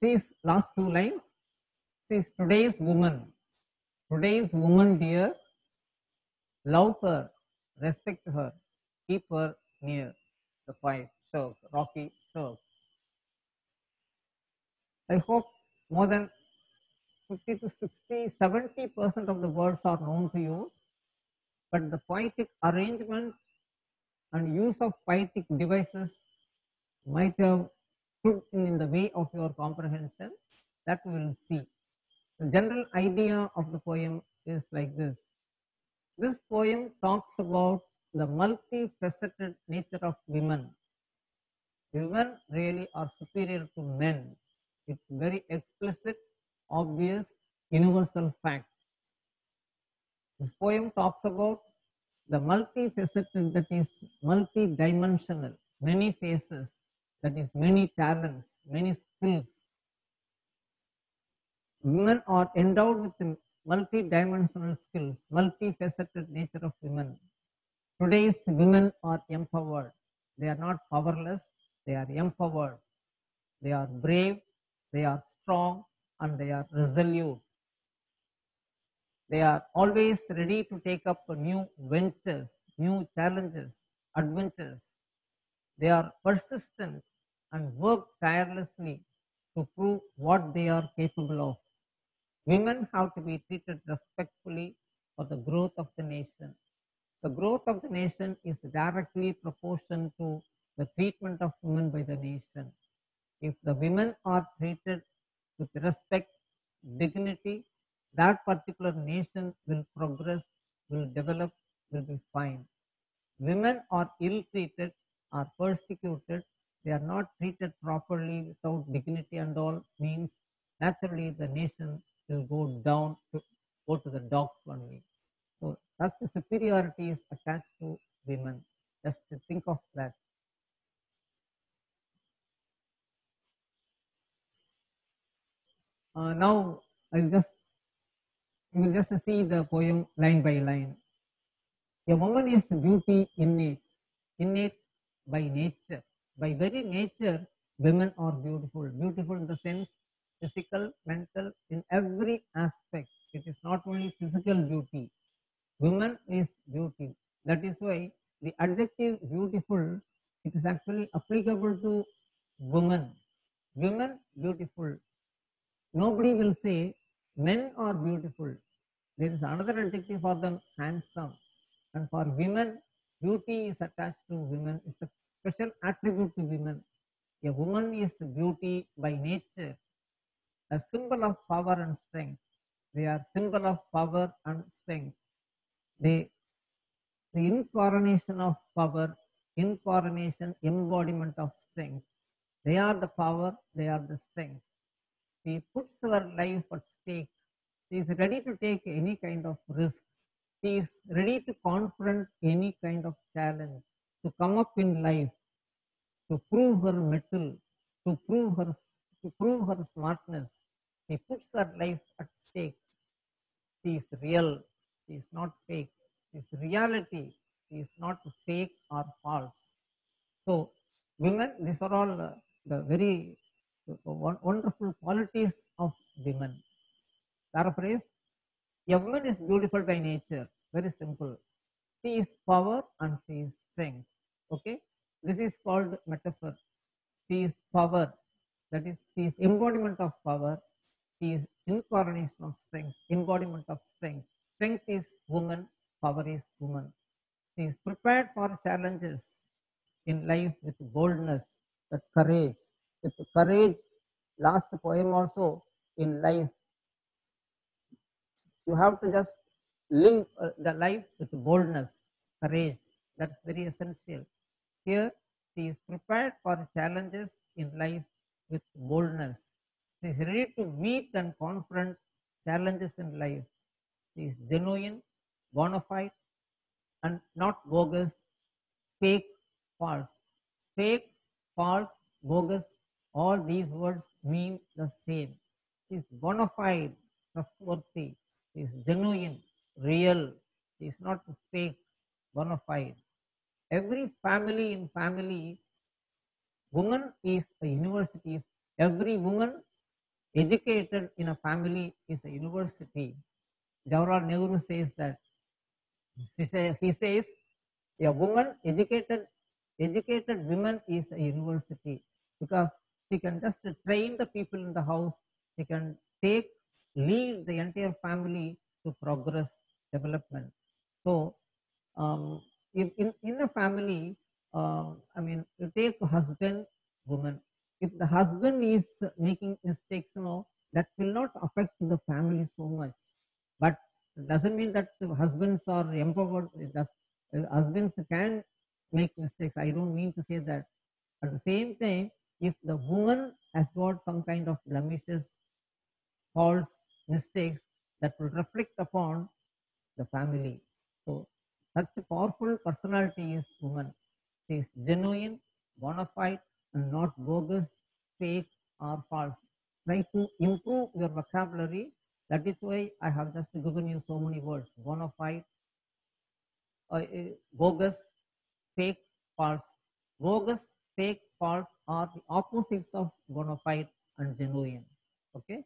These last two lines, says today's woman dear, love her, respect her, keep her near. The five, Shirk, Rocky Shirk. I hope more than 50 to 60, 70% of the words are known to you, but the poetic arrangement and use of poetic devices might have stood in the way of your comprehension. That we will see. The general idea of the poem is like this. This poem talks about the multifaceted nature of women. Women really are superior to men. It's very explicit, obvious, universal fact. This poem talks about the multifaceted, that is multi-dimensional, many faces, that is many talents, many skills. Women are endowed with multi-dimensional skills, multifaceted nature of women. Today's women are empowered. They are not powerless, they are empowered. They are brave, they are strong, and they are resolute. They are always ready to take up new ventures, new challenges, adventures. They are persistent and work tirelessly to prove what they are capable of. Women have to be treated respectfully for the growth of the nation. The growth of the nation is directly proportional to the treatment of women by the nation. If the women are treated with respect, dignity, that particular nation will progress, will develop, will be fine. Women are ill treated, are persecuted, they are not treated properly without dignity and all, means naturally the nation will go down to go to the dogs only. So such superiority is attached to women. Just to think of that. Now you will just see the poem line by line. A woman is beauty innate by nature. By very nature, women are beautiful. Beautiful in the sense physical, mental, in every aspect. It is not only physical beauty. Woman is beauty. That is why the adjective beautiful, it is actually applicable to women. Women beautiful. Nobody will say men are beautiful. There is another adjective for them, handsome. And for women, beauty is attached to women. It's a special attribute to women. A woman is beauty by nature, a symbol of power and strength. They are symbol of power and strength. They, the incarnation of power, incarnation, embodiment of strength. They are the power, they are the strength. He puts her life at stake. She is ready to take any kind of risk. She is ready to confront any kind of challenge, to come up in life, to prove her mettle, to prove her smartness. She puts her life at stake. She is real. She is not fake. She is reality. She is not fake or false. So, women, these are all the very wonderful qualities of women. Paraphrase: a woman is beautiful by nature. Very simple. She is power and she is strength. Okay, this is called metaphor. She is power. That is, she is embodiment of power. She is incarnation of strength. Embodiment of strength. Strength is woman. Power is woman. She is prepared for challenges in life with boldness, with courage. With courage, last poem also, in life, you have to just live the life with boldness, courage. That's very essential. Here, she is prepared for challenges in life with boldness. She is ready to meet and confront challenges in life. She is genuine, bona fide, and not bogus, fake, false. Fake, false, bogus, all these words mean the same. She is bona fide, trustworthy, she is genuine, real, she is not fake, bona fide. Every family in family, woman is a university. Every woman Educated in a family is a university. Jawaharlal Nehru says that. He says a woman educated woman is a university because she can just train the people in the house. She can lead the entire family to progress development. So in a family, I mean, you take husband, woman. If the husband is making mistakes, that will not affect the family so much. But it doesn't mean that the husbands are empowered. Husbands can make mistakes. I don't mean to say that. At the same time, if the woman has got some kind of blemishes, faults, mistakes, that will reflect upon the family. So such a powerful personality is woman. She is genuine, bona fide, and not bogus, fake, or false. Try to improve your vocabulary. That is why I have just given you so many words: bona fide, bogus, fake, false. Bogus, fake, false are the opposites of bona fide and genuine. Okay.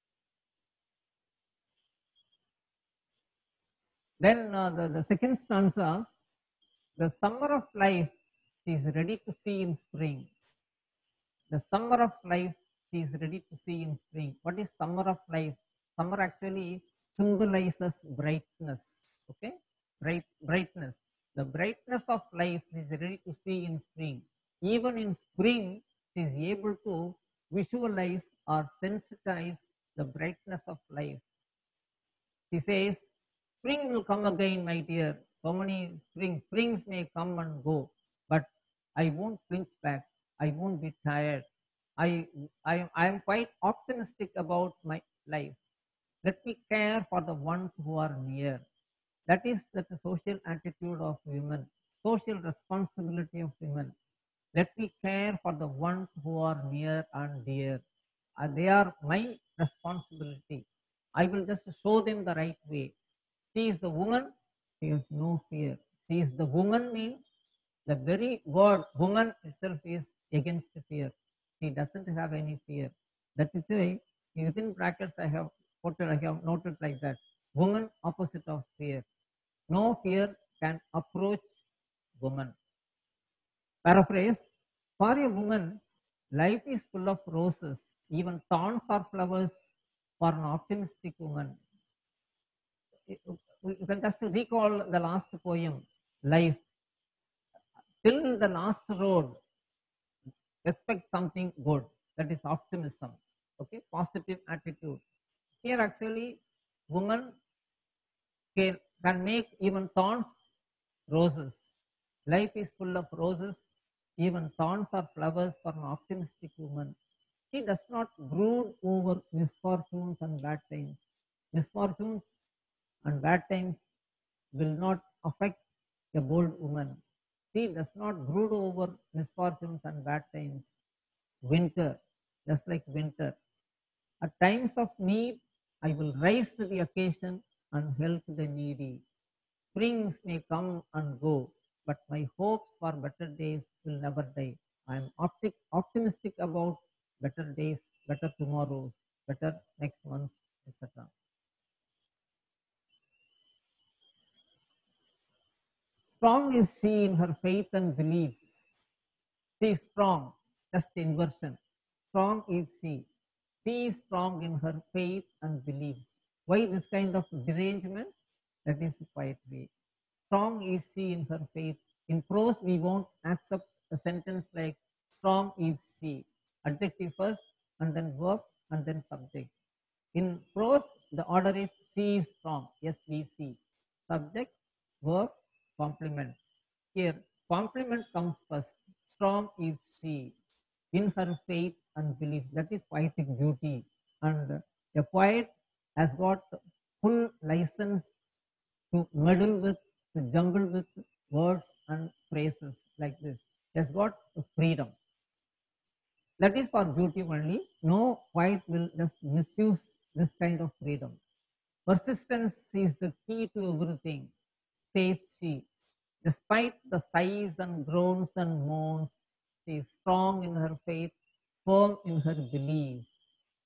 Then the second stanza, the summer of life is ready to see in spring. The summer of life is ready to see in spring. What is summer of life? Summer actually symbolizes brightness. Okay, brightness. The brightness of life is ready to see in spring. Even in spring, it is able to visualize or sensitize the brightness of life. He says, spring will come again, my dear. So many springs may come and go, but I won't flinch back. I won't be tired. I am quite optimistic about my life. Let me care for the ones who are near. That is the social attitude of women, social responsibility of women. Let me care for the ones who are near and dear. They are my responsibility. I will just show them the right way. She is the woman, she has no fear. She is the woman means the very word woman itself is against fear. She doesn't have any fear. That is why within brackets I have noted like that. Woman opposite of fear. No fear can approach woman. Paraphrase, for a woman, life is full of roses, even thorns are flowers for an optimistic woman. You can just recall the last poem, Life. Till the last road, expect something good. That is optimism. Okay, positive attitude. Here actually, woman can make even thorns roses. Life is full of roses. Even thorns are flowers for an optimistic woman. She does not brood over misfortunes and bad times. Misfortunes and bad times will not affect a bold woman. She does not brood over misfortunes and bad times. Winter, just like winter. At times of need, I will rise to the occasion and help the needy. Springs may come and go, but my hopes for better days will never die. I am optimistic about better days, better tomorrows, better next months, etc. Strong is she in her faith and beliefs. She is strong, just inversion. Strong is she. She is strong in her faith and beliefs. Why this kind of derangement? That is poetry. Strong is she in her faith. In prose, we won't accept a sentence like strong is she. Adjective first, and then verb, and then subject. In prose, the order is she is strong. Yes, we see. Subject, verb, complement. Here, complement comes first. Strong is she in her faith and belief. That is poetic beauty. And a poet has got full license to meddle with, to jumble with words and phrases like this. He has got freedom. That is for beauty only. No poet will just misuse this kind of freedom. Persistence is the key to everything, says she. Despite the sighs and groans and moans, she is strong in her faith, firm in her belief.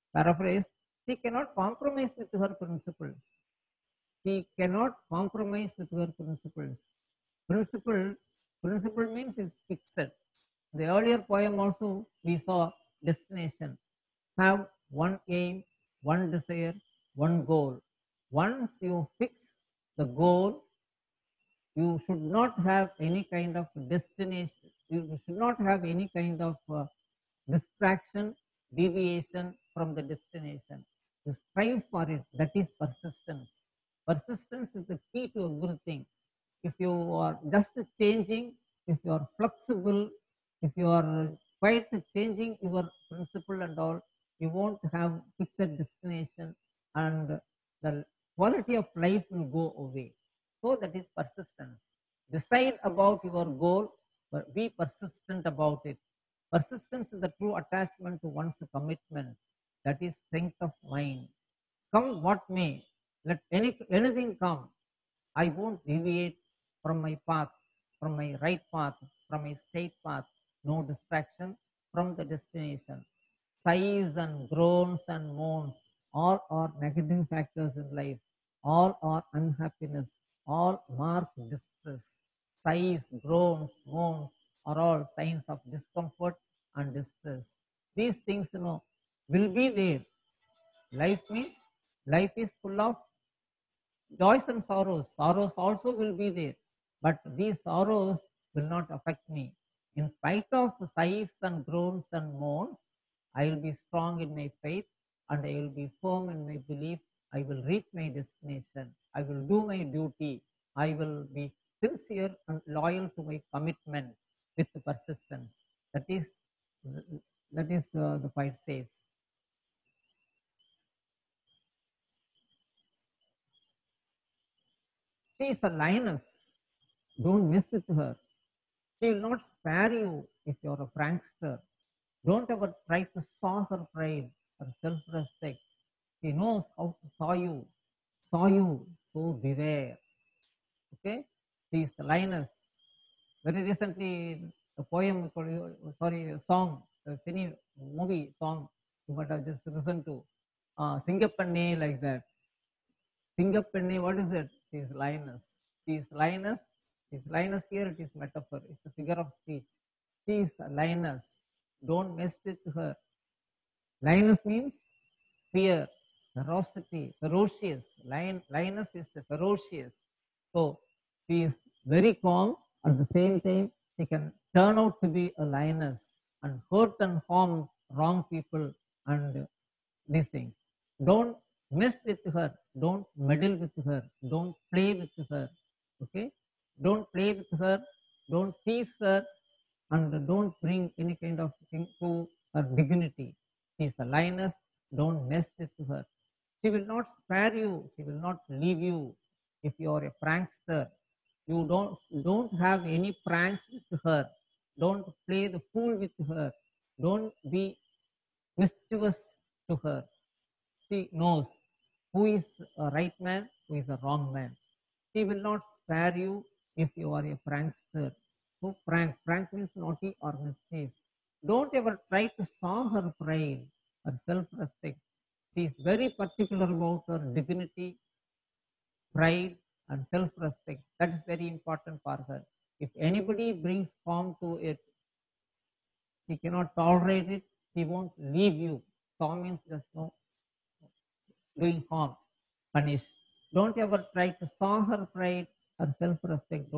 Paraphrase, she cannot compromise with her principles. She cannot compromise with her principles. Principle, principle means is fixed. The earlier poem also we saw destination. Have one aim, one desire, one goal. Once you fix the goal, you should not have any kind of destination. You should not have any kind of distraction, deviation from the destination. You strive for it. That is persistence. Persistence is the key to everything. If you are just changing, if you are flexible, if you are quite changing your principle and all, you won't have fixed destination, and the quality of life will go away. So that is persistence. Decide about your goal, but be persistent about it. Persistence is the true attachment to one's commitment. That is strength of mind. Come what may, let anything come. I won't deviate from my path, from my right path, from my straight path. No distraction from the destination. Sighs and groans and moans, all are negative factors in life. All are unhappiness. All mark distress. Sighs, groans, moans are all signs of discomfort and distress. These things, will be there. Life means life is full of joys and sorrows. Sorrows also will be there, but these sorrows will not affect me. In spite of sighs and groans and moans, I will be strong in my faith and I will be firm in my belief. I will reach my destination. I will do my duty. I will be sincere and loyal to my commitment with persistence. That is the poet says. She is a lioness. Don't mess with her. She will not spare you if you are a prankster. Don't ever try to saw her pride or self-respect. She knows how to saw you, so beware. Okay? She is a lioness. Very recently, a poem, a song, a cine movie song, you might have just listened to. Singapanne, like that. Singapanne, what is it? She is lioness. She is lioness. She is lioness here, it is metaphor. It's a figure of speech. She is a lioness. Don't mess with her. Lioness means fear, ferocity, ferocious. Lioness is ferocious. So she is very calm. At the same time, she can turn out to be a lioness and hurt and harm wrong people and these things. Don't mess with her. Don't meddle with her. Don't play with her. Okay? Don't play with her. Don't tease her, and don't bring any kind of thing to her dignity. She is a lioness. Don't mess with her. She will not spare you. She will not leave you. If you are a prankster, you don't have any pranks with her. Don't play the fool with her. Don't be mischievous to her. She knows who is a right man, who is a wrong man. She will not spare you if you are a prankster. So prank means naughty or mischief. Don't ever try to saw her pride or self-respect. She is very particular about her dignity, pride, and self-respect. That is very important for her. If anybody brings harm to it, she cannot tolerate it. She won't leave you. Saw means just no doing harm, punish. Don't ever try to saw her pride or self-respect.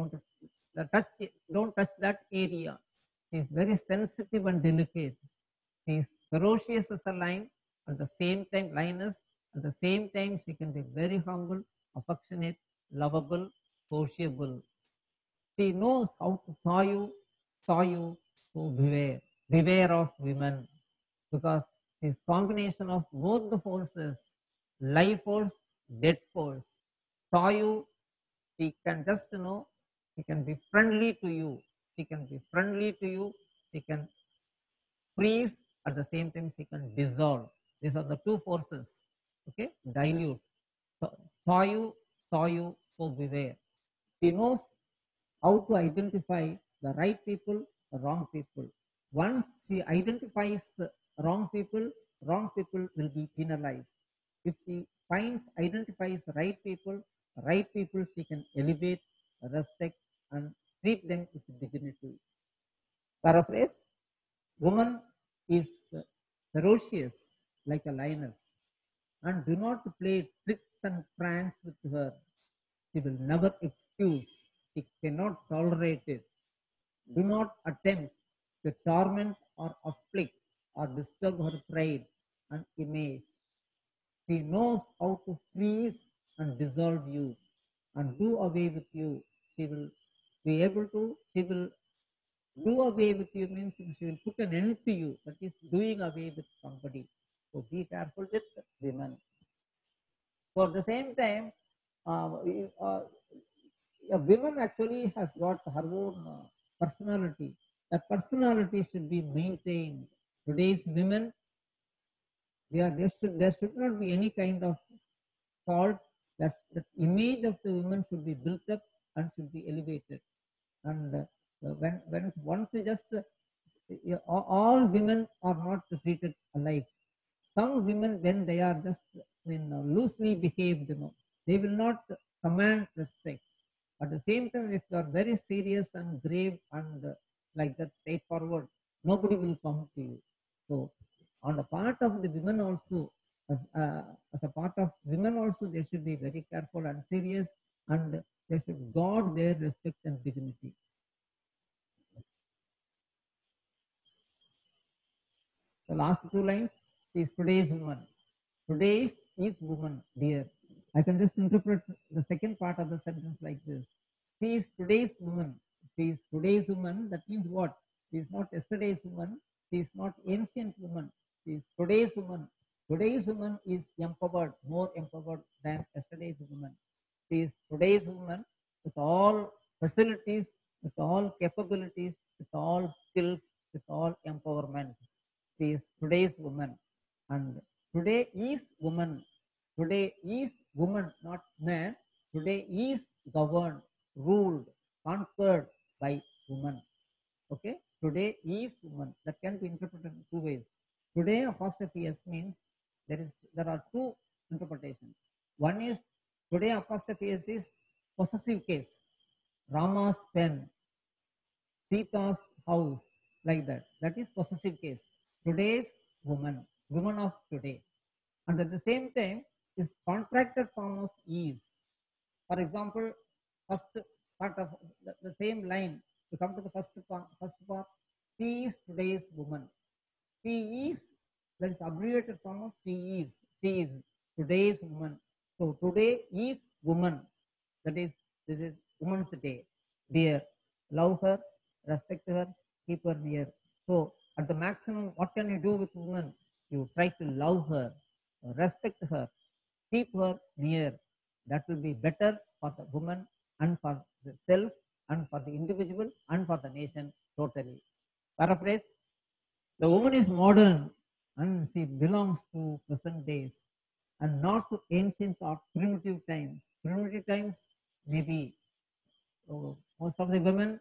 Don't touch that area. She is very sensitive and delicate. She is ferocious as a lion, at the same time lioness, at the same time she can be very humble, affectionate, lovable, sociable. She knows how to saw you, so beware. Beware of women, because this combination of both the forces, life force, death force, saw you, she can just she can be friendly to you. She can be friendly to you. She can freeze, at the same time she can dissolve. These are the two forces. Okay, dilute. So, saw you, so beware. She knows how to identify the right people, the wrong people. Once she identifies the wrong people, wrong people will be penalized. If she identifies right people she can elevate, respect, and treat them with dignity. Paraphrase: woman is ferocious like a lioness, and do not play tricks and pranks with her. She will never excuse. She cannot tolerate it. Do not attempt to torment or afflict or disturb her pride and image. She knows how to freeze and dissolve you and do away with you. She will be able to, she will do away with you means she will put an end to you. That is doing away with somebody. So be careful with women. So at the same time, uh, uh, a woman actually has got her own personality. That personality should be maintained. Today's women, there should not be any kind of fault. That the image of the woman should be built up and should be elevated. And when once you just all women are not treated alike. Some women, when they are just loosely behaved, they will not command respect. At the same time, if you are very serious and grave and like that straightforward, nobody will come to you. So, on the part of the women also, as a part of women also, they should be very careful and serious, and they should guard their respect and dignity. The last two lines is today's woman. Today's is woman, dear. I can just interpret the second part of the sentence like this. She is today's woman. She is today's woman. That means what? She is not yesterday's woman. She is not ancient woman. She is today's woman. Today's woman is empowered, more empowered than yesterday's woman. She is today's woman with all facilities, with all capabilities, with all skills, with all empowerment. She is today's woman. And today is woman. Today is woman, not man. Today is governed, ruled, conquered by woman. Okay? Today is woman. That can be interpreted in two ways. Today apostrophe s means there are two interpretations. One is today apostrophe s is possessive case. Rama's pen, Sita's house, like that. That is possessive case. Today's woman, woman of today. And at the same time, is contracted form of is. For example, first part of the same line, to come to the first part, she is today's woman. She is, that is abbreviated form of she is today's woman. So today is woman. That is, this is Women's Day. Dear, love her, respect her, keep her near. So at the maximum, what can you do with women? You try to love her, respect her, keep her near. That will be better for the woman and for the self and for the individual and for the nation totally. Paraphrase: the woman is modern and she belongs to present days and not to ancient or primitive times. Primitive times, maybe most of the women,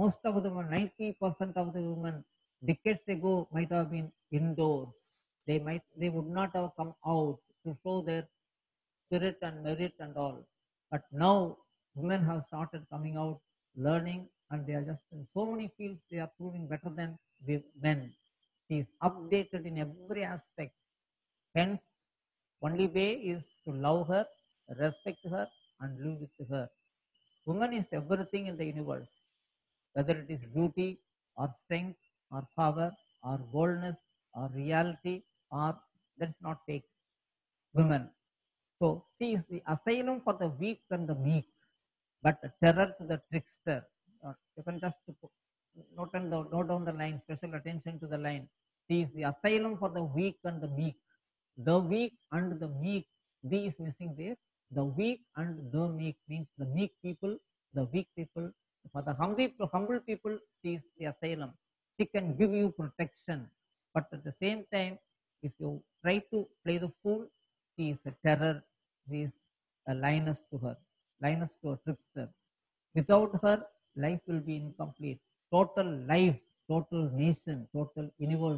90% of the women decades ago might have been indoors. They would not have come out to show their spirit and merit and all. But now women have started coming out, learning, and they are just in so many fields they are proving better than men. He is updated in every aspect. Hence, only way is to love her, respect her, and live with her. Woman is everything in the universe, whether it is beauty or strength or power or boldness or reality or that's not fake. Women. So she is the asylum for the weak and the meek, but a terror to the trickster. You can just note down the line, special attention to the line. She is the asylum for the weak and the meek. The weak and the meek, the is missing there. The weak and the meek means the meek people, the weak people. For the humble people, she is the asylum. She can give you protection. But at the same time, if you try to play the fool, she is a terror. She is a lioness to her, lioness to a trickster. Without her, life will be incomplete. Total life, total nation, total universe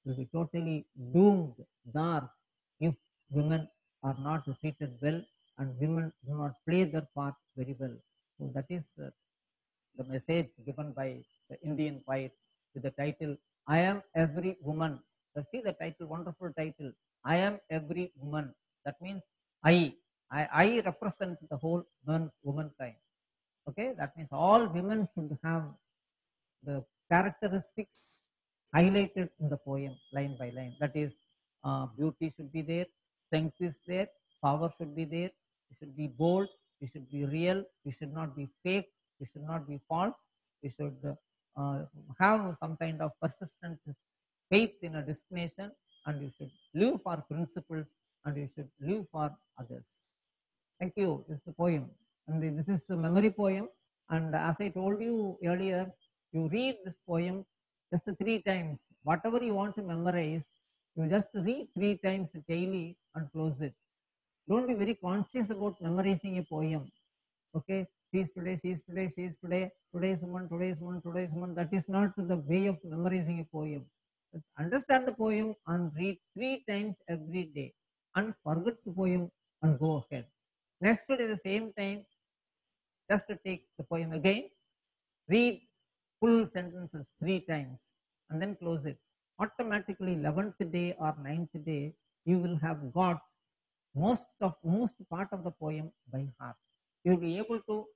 will be totally doomed, dark, if women are not treated well and women do not play their part very well. So that is the message given by the Indian poet with the title, I am every woman. So see the title, wonderful title, I am every woman. That means I represent the whole womankind. Okay, that means all women should have the characteristics highlighted in the poem line by line. That is, beauty should be there, strength is there, power should be there, we should be bold, we should be real, we should not be fake, we should not be false, we should have some kind of persistent faith in a destination, and you should live for principles, and you should live for others. Thank you. This is the poem, and this is the memory poem. And as I told you earlier, you read this poem just 3 times. Whatever you want to memorize, you just read 3 times daily and close it. Don't be very conscious about memorizing a poem. Okay, she is today, she is today, she is today, today's woman, today's woman, today's woman. That is not the way of memorizing a poem. Just understand the poem and read 3 times every day, and forget the poem and go ahead. Next day at the same time, just to take the poem again, read full sentences 3 times and then close it. Automatically 11th day or 9th day, you will have got most part of the poem by heart. You will be able to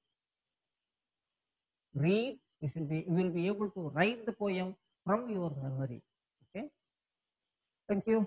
read, you will be able to write the poem from your memory. Okay. Thank you.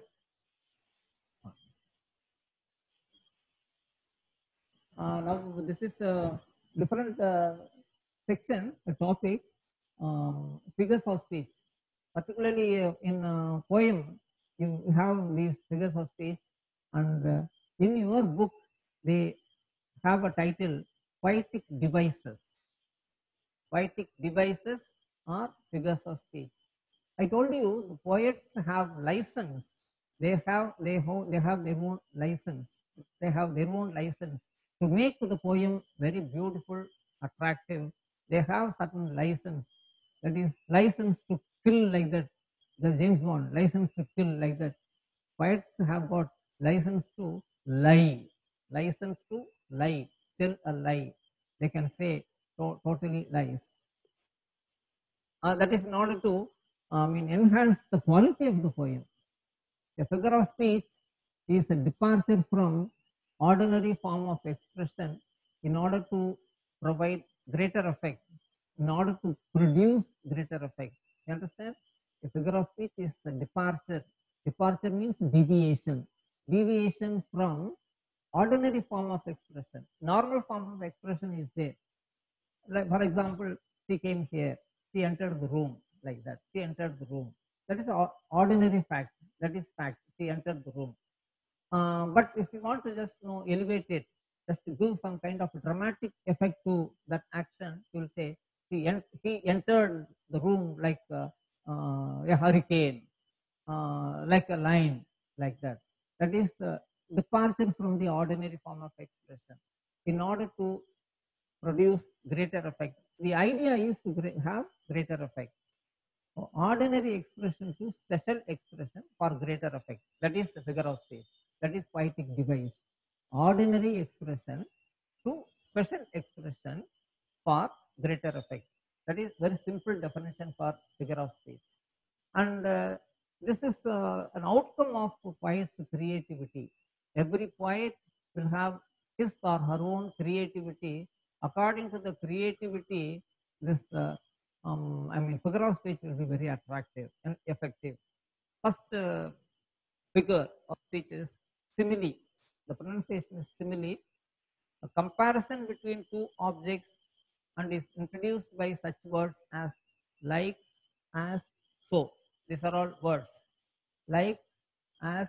Now this is a different section, a topic, figures of speech. Particularly in a poem, you have these figures of speech, and in your book, they have a title, Poetic Devices. Poetic devices are figures of speech. I told you the poets have license. They have their own license. They have their own license to make the poem very beautiful, attractive. They have certain license. That is license to kill like that. The James Bond license to kill like that. Poets have got license to lie. License to lie. Tell a lie. They can say totally lies. That is in order to enhance the quality of the poem. A figure of speech is a departure from ordinary form of expression in order to provide greater effect, in order to produce greater effect. You understand? A figure of speech is a departure. Departure means deviation. Deviation from ordinary form of expression. Normal form of expression is there. Like for example, she came here, she entered the room like that. She entered the room. That is ordinary fact. That is fact. She entered the room. But if you want to just elevate it, just to give some kind of dramatic effect to that action, you will say he entered the room like a hurricane, like a lion, like that. That is departure from the ordinary form of expression in order to produce greater effect. The idea is to have greater effect. Ordinary expression to special expression for greater effect. That is the figure of speech. That is poetic device. Ordinary expression to special expression for greater effect. That is very simple definition for figure of speech. And this is an outcome of poet's creativity. Every poet will have his or her own creativity. According to the creativity, this figure of speech will be very attractive and effective. First figure of speech is simile. The pronunciation is simile. A comparison between two objects and is introduced by such words as like, as, so. These are all words. Like, as,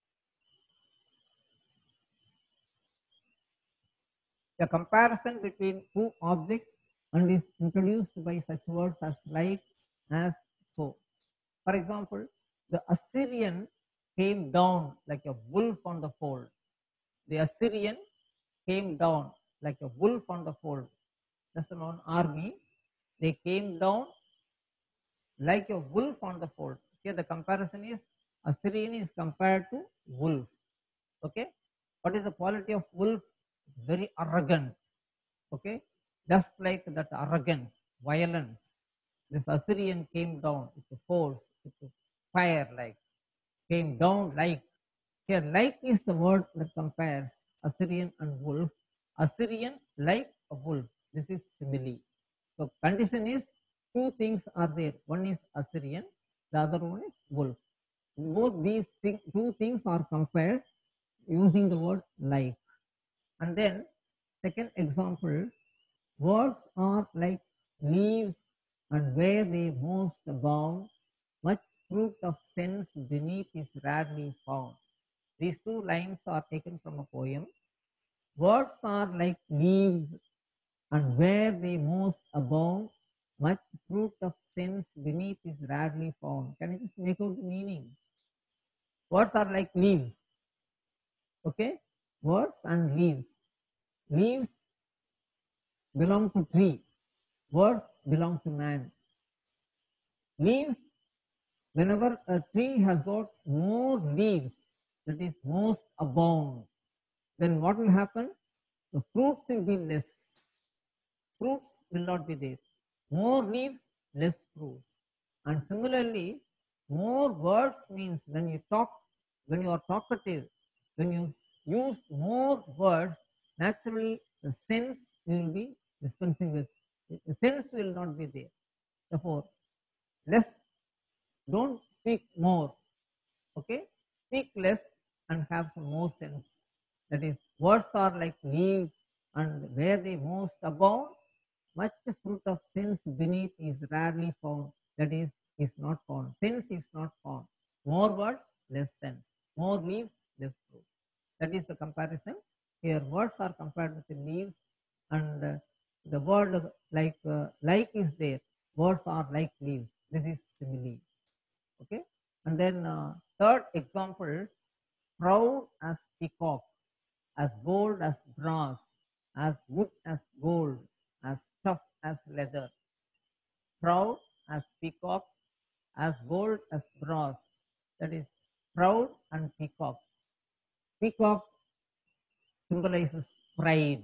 a comparison between two objects and is introduced by such words as like, as, so. For example, the Assyrian came down like a wolf on the fold. The Assyrian came down like a wolf on the fold. That's the known army. They came down like a wolf on the fold. Here the comparison is Assyrian is compared to wolf. Okay, what is the quality of wolf? Very arrogant. Okay, just like that arrogance, violence. This Assyrian came down with the force, with the fire, like came down like. Here, like is the word that compares Assyrian and wolf. Assyrian like a wolf. This is simile. So condition is two things are there. One is Assyrian, the other one is wolf. Both these two things are compared using the word like. And then second example, words are like leaves, and where they most abound, much fruit of sense beneath is rarely found. These two lines are taken from a poem. Words are like leaves, and where they most abound, much fruit of sense beneath is rarely found. Can you just make out the meaning? Words are like leaves. Okay? Words and leaves. Leaves belong to tree. Words belong to man. Leaves, whenever a tree has got more leaves, that is most abound, then what will happen? The fruits will be less. Fruits will not be there. More leaves, less fruits. And similarly, more words means when you talk, when you are talkative, when you use more words, naturally the sense you will be dispensing with. The sense will not be there. Therefore, less, don't speak more. Okay? Speak less and have some more sense. That is, words are like leaves, and where they most abound, much fruit of sense beneath is rarely found. That is not found. Sense is not found. More words, less sense. More leaves, less fruit. That is the comparison. Here, words are compared with the leaves, and the word like is there. Words are like leaves. This is simile. Okay, and then third example, proud as peacock, as bold as brass, as good as gold, as tough as leather. Proud as peacock, as bold as brass. That is proud and peacock. Peacock symbolizes pride.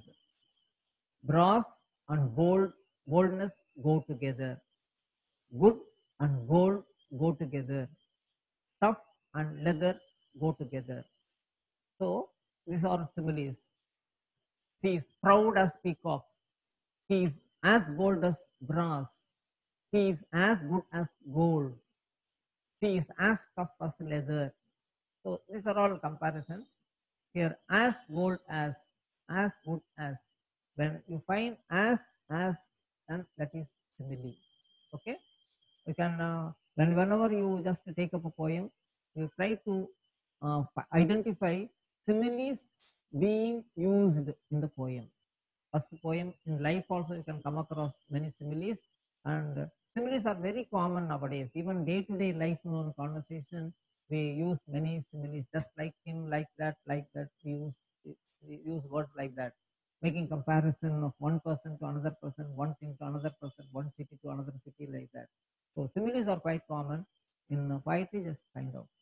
Brass and boldness go together. Good and gold go together. Tough and leather go together. So these are similes. He is proud as peacock. He is as bold as brass. He is as good as gold. He is as tough as leather. So these are all comparisons. Here, as bold as good as. When you find as, and that is simile. Okay, you can whenever you just take up a poem, you try to identify similes being used in the poem. First poem in life also you can come across many similes, and similes are very common nowadays. Even day to day life in conversation, we use many similes, just like him, like that, we use words like that, making comparison of one person to another person, one thing to another person, one city to another city, like that. So similes are quite common in poetry. Just find out.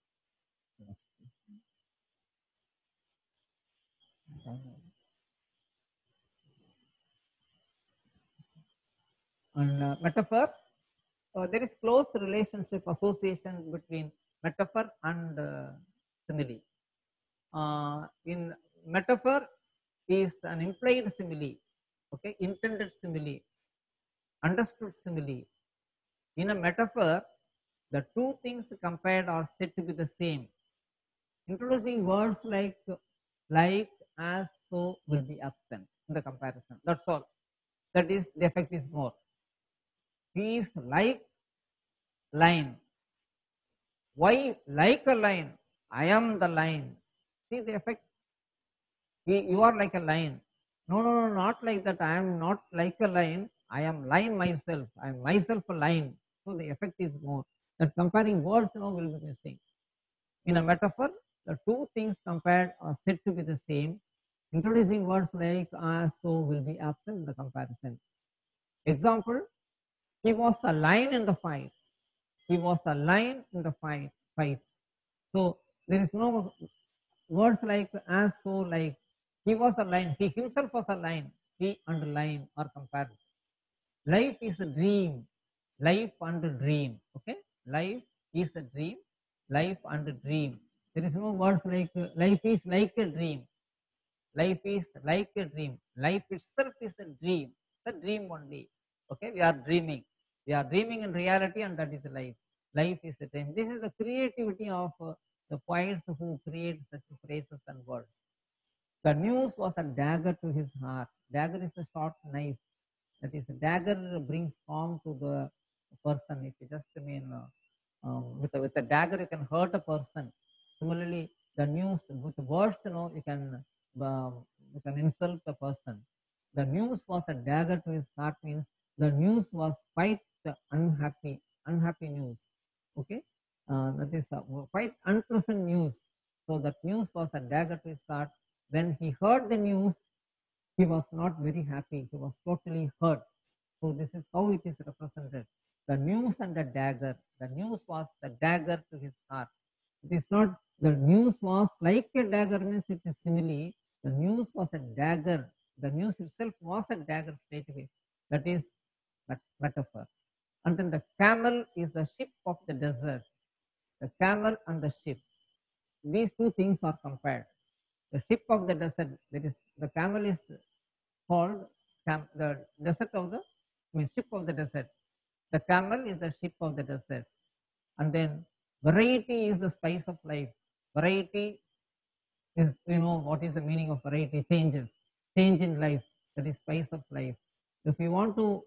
And metaphor, there is close relationship association between metaphor and simile. In metaphor is an implied simile, okay, intended simile, understood simile. In a metaphor, the two things compared are said to be the same. Introducing words like, as, so will be absent in the comparison. That's all. That is, the effect is more. He is like line. Why like a line? I am the line. See the effect? You are like a line. No, no, no, not like that. I am not like a line. I am line myself. I am myself a line. So the effect is more. That comparing words will be missing. In a metaphor, the two things compared are said to be the same. Introducing words like as, so will be absent in the comparison. Example, he was a lion in the fight. he was a lion in the fight. So there is no words like as, so, like. He was a lion. He himself was a lion. He and lion are compared. Life is a dream. Life and a dream. Okay. Life is a dream. Life and a dream. There is no words like life is like a dream. Life is like a dream. Life itself is a dream. It's a dream only. Okay. We are dreaming. We are dreaming in reality, and that is life. Life is a dream. This is the creativity of the poets who create such phrases and words. The news was a dagger to his heart. Dagger is a short knife. That is, a dagger brings harm to the person. If you just with a dagger, you can hurt a person. Similarly, the news with words, you can insult the person. The news was a dagger to his heart means the news was quite unhappy news. Okay, that is quite unpleasant news. So that news was a dagger to his heart. When he heard the news, he was not very happy. He was totally hurt. So this is how it is represented. The news and the dagger. The news was the dagger to his heart. It is not the news was like a dagger means it is simile. The news was a dagger. The news itself was a dagger straight away. That is metaphor. And then the camel is the ship of the desert. The camel and the ship. These two things are compared. The ship of the desert, that is, the camel is called the desert of the, ship of the desert. The camel is the ship of the desert. And then variety is the spice of life. Variety is, what is the meaning of variety? Changes. Change in life. That is spice of life. If you want to,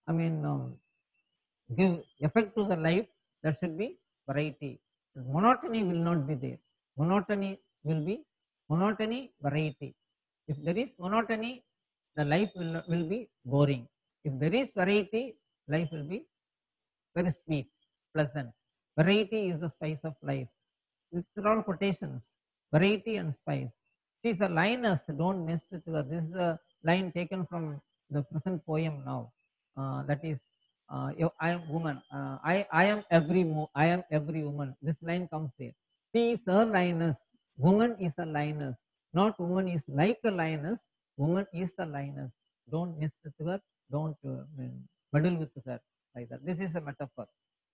give effect to the life, there should be variety. Monotony will not be there. Monotony, variety. If there is monotony, the life will be boring. If there is variety, life will be very sweet, pleasant. Variety is the spice of life. These are all quotations. Variety and spice. She is a lioness, don't mess with her. This is a line taken from the present poem now. That is, I am woman. I am every woman. This line comes there. She is a lioness. Woman is a lioness. Not woman is like a lioness. Woman is a lioness. Don't mess with her. Don't meddle with her like that. This is a metaphor.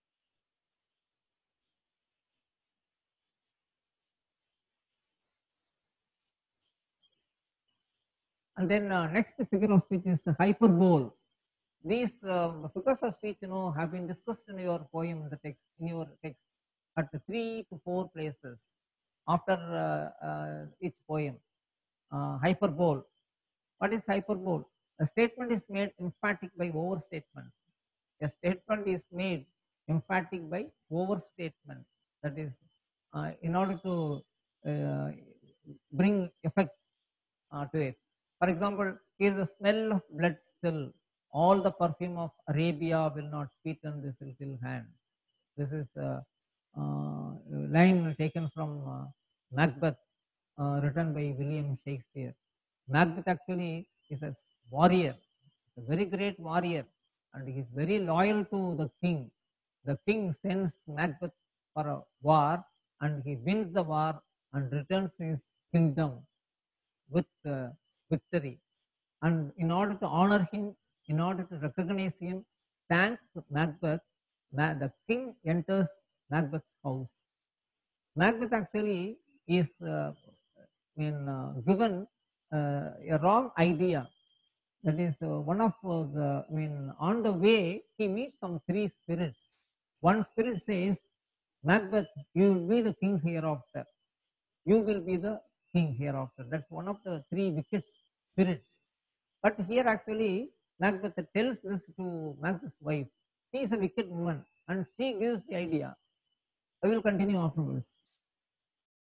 And then next figure of speech is hyperbole. These figures of speech, have been discussed in your poem, in your text, at 3 to 4 places after each poem. Hyperbole. What is hyperbole? A statement is made emphatic by overstatement. A statement is made emphatic by overstatement. That is, in order to bring effect to it. For example, here the smell of blood still. All the perfume of Arabia will not sweeten this little hand. This is a line taken from Macbeth, written by William Shakespeare. Macbeth actually is a warrior, a very great warrior, and he is very loyal to the king. The king sends Macbeth for a war, and he wins the war and returns to his kingdom with victory. And in order to honor him, in order to recognize him, thank Macbeth, the king enters Macbeth's house. Macbeth actually is given a wrong idea. That is one of the, on the way, he meets some 3 spirits. One spirit says, Macbeth, you will be the king hereafter. You will be the king hereafter. That's one of the 3 wicked spirits. But here actually, Macbeth tells this to Macbeth's wife. She is a wicked woman and she gives the idea. I will continue afterwards.